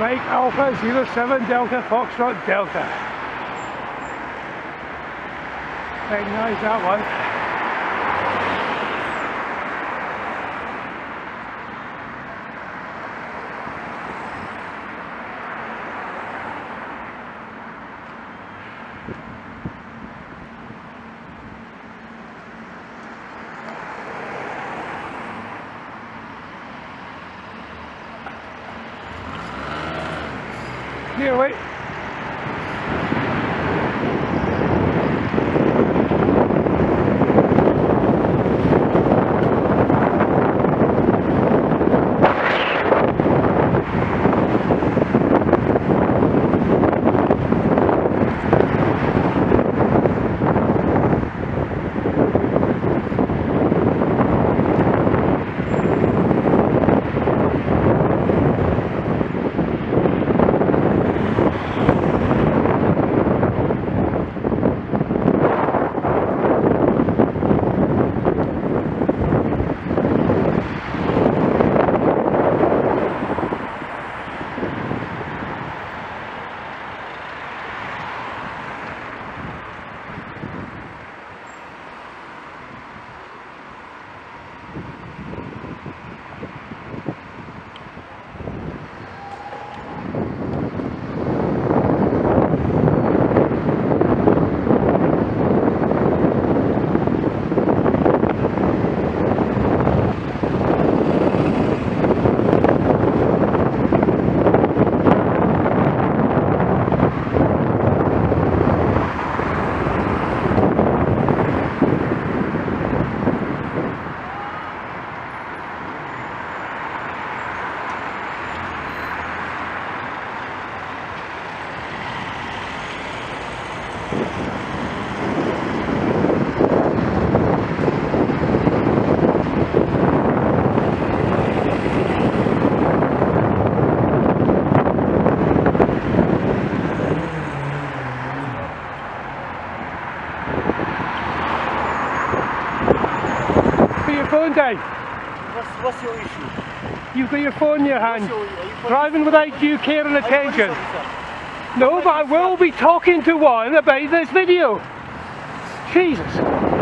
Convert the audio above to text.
Mike Alpha 07 Delta Foxtrot Delta. Recognise that one. Here, wait. Phone down. What's your issue? You've got your phone in your hand. Driving without due care and attention. No, but I will be talking to one about this video. Jesus.